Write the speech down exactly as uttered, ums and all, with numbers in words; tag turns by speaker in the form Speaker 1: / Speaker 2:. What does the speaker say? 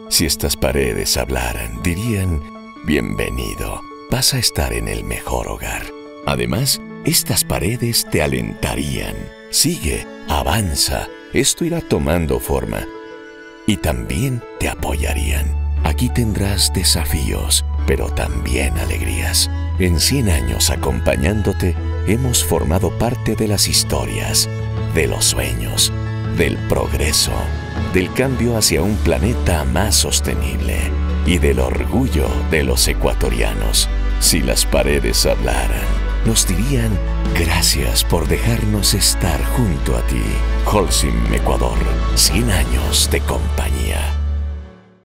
Speaker 1: Si estas paredes hablaran, dirían: bienvenido, vas a estar en el mejor hogar. Además, estas paredes te alentarían: sigue, avanza, esto irá tomando forma. Y también te apoyarían: aquí tendrás desafíos, pero también alegrías. En cien años acompañándote, hemos formado parte de las historias, de los sueños, del progreso, del cambio hacia un planeta más sostenible y del orgullo de los ecuatorianos. Si las paredes hablaran, nos dirían: gracias por dejarnos estar junto a ti. Holcim Ecuador, cien años de compañía.